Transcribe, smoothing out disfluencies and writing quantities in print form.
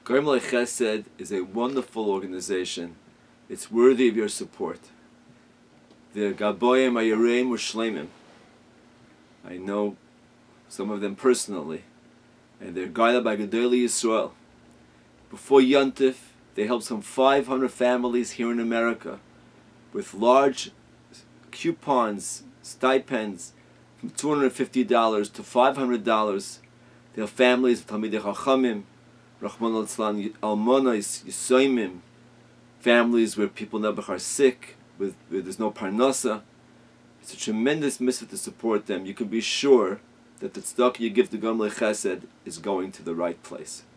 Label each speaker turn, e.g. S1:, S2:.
S1: Gomlei Chesed is a wonderful organization. It's worthy of your support. The Gaboyim Ayereim Ushleimim. I know some of them personally, and they're guided by Gedolei Yisrael. Before Yontif, they helped some 500 families here in America with large coupons, stipends from $250 to $500. They have families of Talmidei Chachamim, Rahman al-Tzlan Almonos, Yisoimim, families where people never are sick, where there's no parnasa. It's a tremendous mitzvah to support them. You can be sure that the tzedakah you give to Gomlei Chesed is going to the right place.